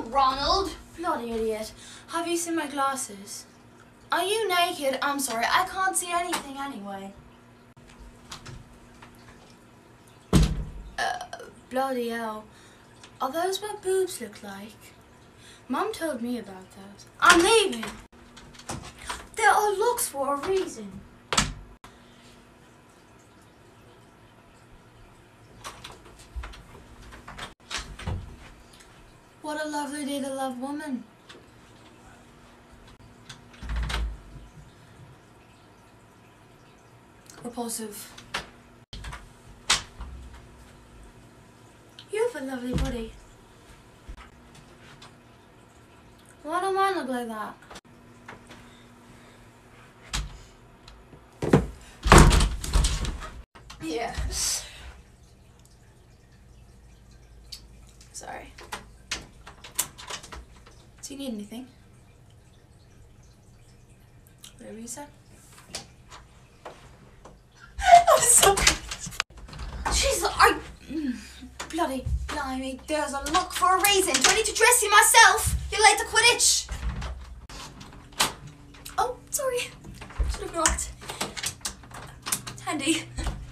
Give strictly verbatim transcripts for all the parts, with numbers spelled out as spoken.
Ronald. Bloody idiot. Have you seen my glasses? Are you naked? I'm sorry, I can't see anything anyway. Uh, bloody hell. Are those what boobs look like? Mum told me about those. I'm leaving. There are locks for a reason. What a lovely day to love woman. Repulsive. You have a lovely body. Why don't mine look like that? Yeah. Sorry. Do you need anything? Whatever you said. I'm sorry. Jeez, I... Bloody blimey, there's a lock for a reason. Do I need to dress you myself? You're late to Quidditch. Oh, sorry. Should have knocked. It's handy.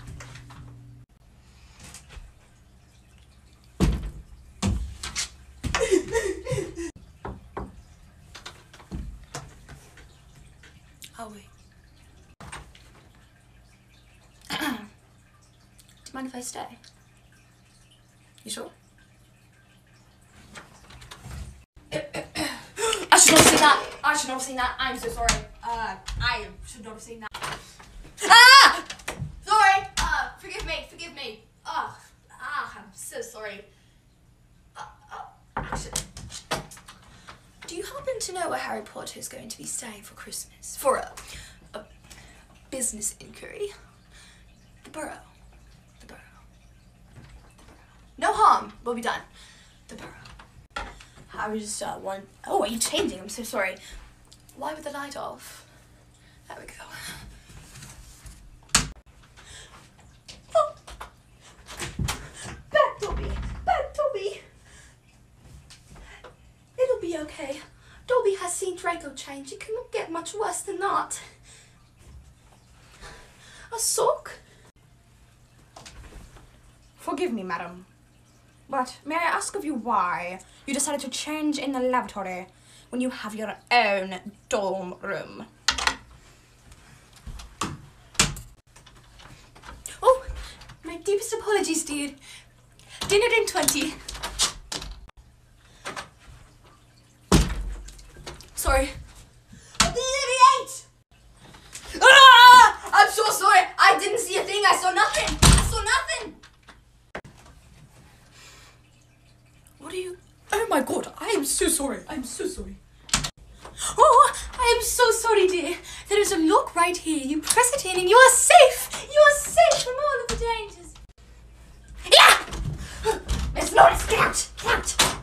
Are we? Do you mind if I stay? You sure? I should not have seen that. I should not have seen that. I'm so sorry. Uh, I should not have seen that. Ah! Sorry. Uh, forgive me. Forgive me. Oh, ah, I'm so sorry. Uh, uh, actually, do you happen to know where Harry Potter is going to be staying for Christmas? For a, a business inquiry. The Burrow. The Burrow. No harm will be done. The Burrow. I was just uh, one. Oh, are you changing? I'm so sorry. Why with the light off? There we go. Oh. Back, Dobby. Back, Dobby. It'll be okay. Dobby has seen Draco change. It cannot get much worse than that. A sock? Forgive me, madam, but may I ask of you why you decided to change in the lavatory when you have your own dorm room? Oh, my deepest apologies, dude. Dinner in twenty. Sorry. Obliviate! Ah! I'm so sorry. I didn't see a thing. I saw nothing. I saw nothing. What are you? Oh my god, I am so sorry. I'm so sorry. Oh, I am so sorry, dear. There is a lock right here. You press it in and you are safe. You are safe from all of the dangers. Yeah! Miss Norris, get out! Get out!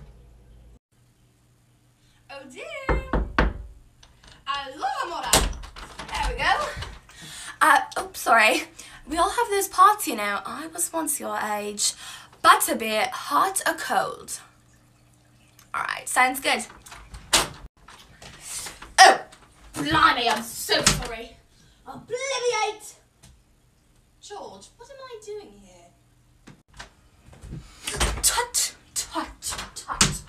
Oh dear. Aloha, Mora. There we go. Uh, oh, sorry. We all have those parts, you know. I was once your age. Butterbeer, hot or cold? Alright, sounds good. Oh, blimey, I'm so sorry. Obliviate! George, what am I doing here? Tut, tut, tut.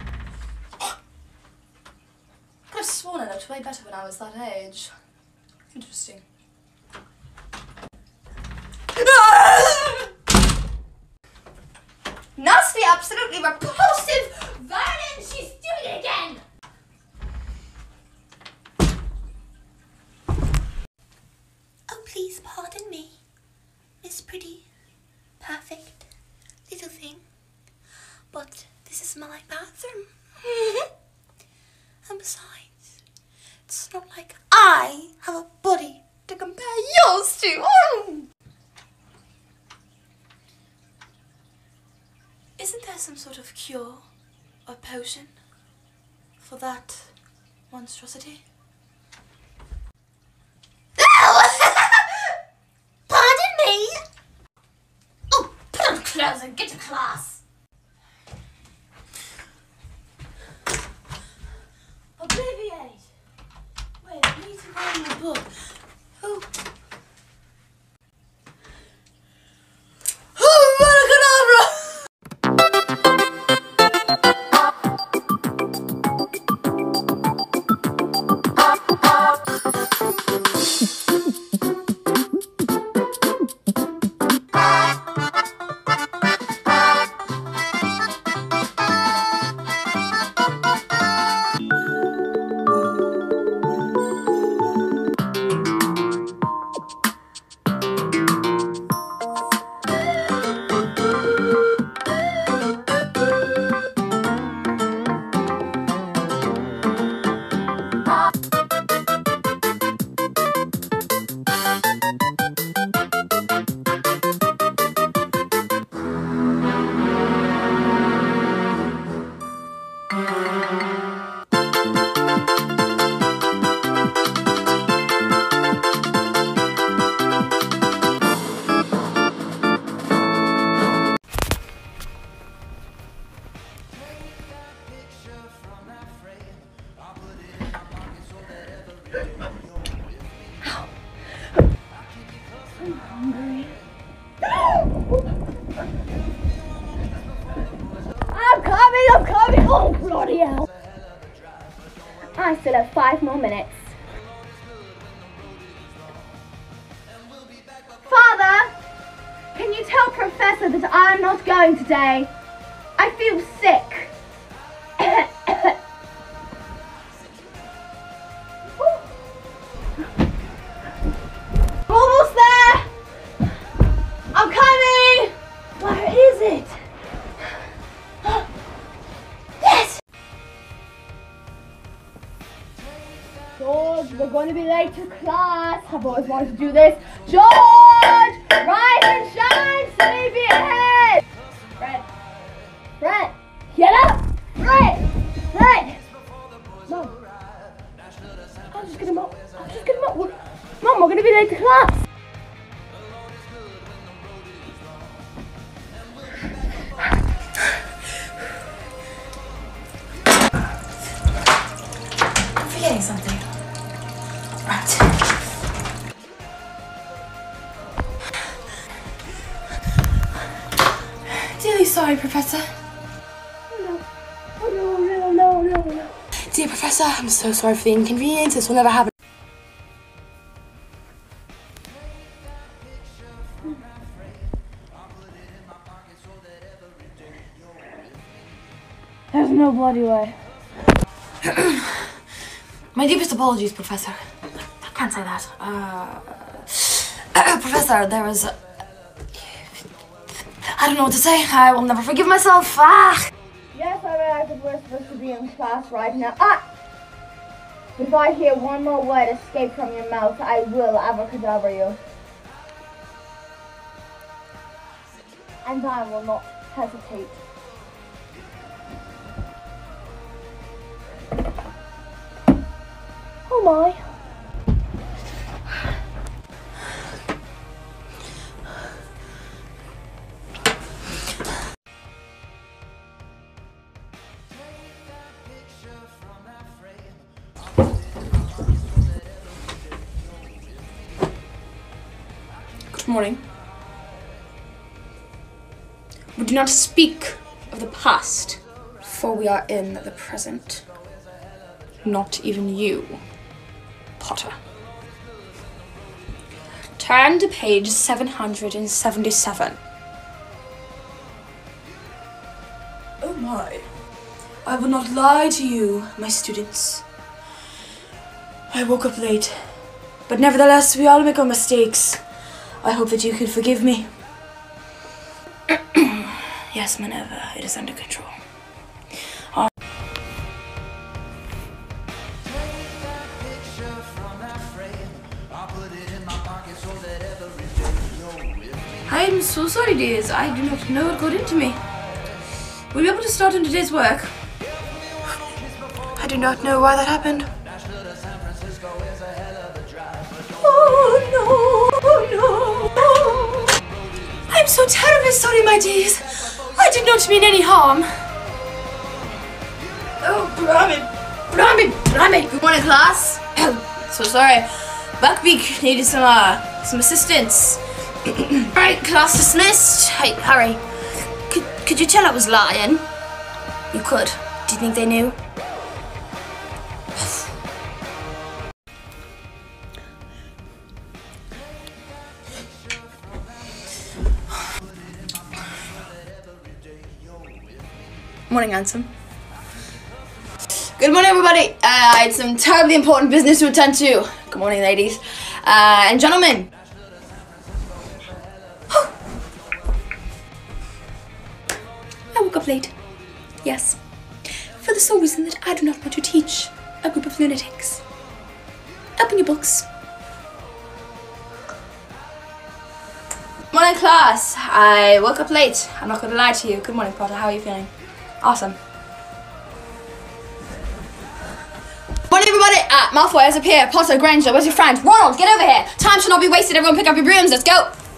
Could have sworn I looked way better when I was that age. Interesting. Nasty, absolutely repulsive! Vernon, she's doing it again! Oh, please pardon me, Miss Pretty, perfect little thing, but this is my bathroom. And besides, it's not like I have a body to compare yours to. Oh. Isn't there some sort of cure or potion for that monstrosity? Pardon me? Oh, put on clothes and get to class. Obliviate. Wait, I need to find my book. Oh. I'm coming, I'm coming! Oh, bloody hell! I still have five more minutes. Father! Can you tell Professor that I'm not going today? I feel sick. Almost there! I'm coming! Where is it? Yes! George, we're going to be late to class. I've always wanted to do this. George! Rise and shine! Sunny be ahead! Fred. Fred! Get up! Fred! Fred! Mom. I'll just get him up. I'll just get him up. We're- Mom, we're going to be late to class. I'm forgetting something. Right. Dearly sorry, Professor. No. Oh, no, no, no, no, no. Dear Professor, I'm so sorry for the inconvenience. This will never happen. There's no bloody way. My deepest apologies, Professor. I can't say that. Uh, uh, Professor, there was... Uh, I don't know what to say. I will never forgive myself. Ah! Yes, I realize that we're supposed to be in class right now. Ah! But if I hear one more word escape from your mouth, I will abracadabra you. And I will not hesitate. Oh my. Good morning. We do not speak of the past, for we are in the present. Not even you, Potter. Turn to page seven hundred seventy-seven. Oh my. I will not lie to you, my students. I woke up late, but nevertheless, we all make our mistakes. I hope that you can forgive me. Yes, Minerva, it is under control. Uh, I am so sorry, dears. I do not know what got into me. Will you be able to start on today's work? I do not know why that happened. Oh no, oh no. I'm so terribly sorry, my dears. I did not mean any harm. Oh, damn it. Blimey, blimey. Good morning, class. So sorry. Buckbeak needed some, uh, some assistance. Alright, class dismissed. Hey, Harry. Could, could you tell I was lying? You could. Do you think they knew? Morning, handsome. Good morning, everybody. Uh, I had some terribly important business to attend to. Good morning, ladies uh, and gentlemen. I woke up late. Yes. For the sole reason that I do not want to teach a group of lunatics. Open your books. Morning, class. I woke up late. I'm not going to lie to you. Good morning, Potter. How are you feeling? Awesome. Morning, everybody. Uh, Malfoy has appeared. Potter, Granger, where's your friend? Ronald, get over here. Time should not be wasted. Everyone pick up your brooms. Let's go.